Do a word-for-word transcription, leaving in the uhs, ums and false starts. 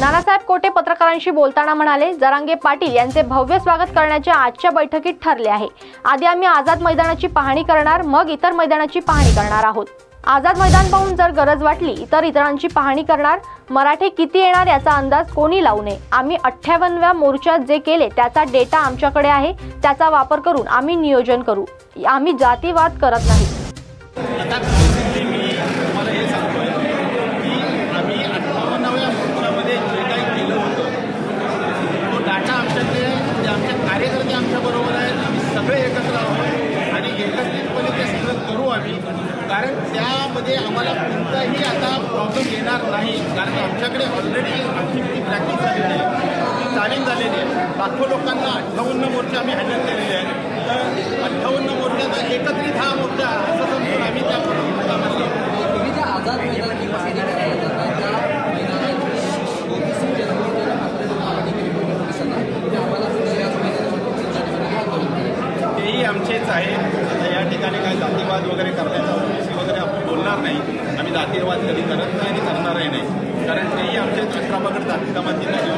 नानासाहेब कोटे पत्रकारांशी बोलताना म्हणाले, जरांगे पाटील यांचे भव्य स्वागत करण्याचे आजच्या बैठकीत ठरले आहे। आधी आम्ही आझाद मैदानाची पाहणी करणार, मग इतर मैदानाची पाहणी करणार आहोत। आझाद मैदान पाहून जर गरज वाटली तर इतरांची पाहणी करणार। मराठे किती येणार याचा अंदाज कोणी लावू नये। आम्ही अठ्ठावन्नव्या मोर्चात जे केले त्याचा डेटा आमच्याकडे आहे, त्याचा वापर करून आम्ही नियोजन करू। आम्ही जातीवाद करत नाही। कार्यकर्ते आमच्या बरोबर आहेत, आम्ही सगळे एकत्र आहोत आणि एकत्रितपणे ते सगळं करू आम्ही। कारण त्यामध्ये आम्हाला कोणताही आता प्रॉब्लेम येणार नाही, कारण आमच्याकडे ऑलरेडी आमची ती प्रॅक्टिस झालेली आहे, ती तालीम झालेली आहे। लाखो लोकांना अठ्ठावन्न मोर्चे आम्ही हँडल केलेले आहेत। तर अठ्ठावन्न मोर्चाचा एकत्रित हा मोर्चा असं समजून आम्ही त्या मोर्चामध्ये आझाद मैदानाची पाहणी करायला जातात त्या मैदानात ओबीसी जनतेला तेही आमचेच आहे। आता या ठिकाणी काय जातीवाद वगैरे करण्याचा ओबीसी वगैरे आपण बोलणार नाही। आम्ही जातीवाद कधी करत नाही आणि करणारही नाही, कारण तेही आमचेच अठरा पगड जाती जमातीला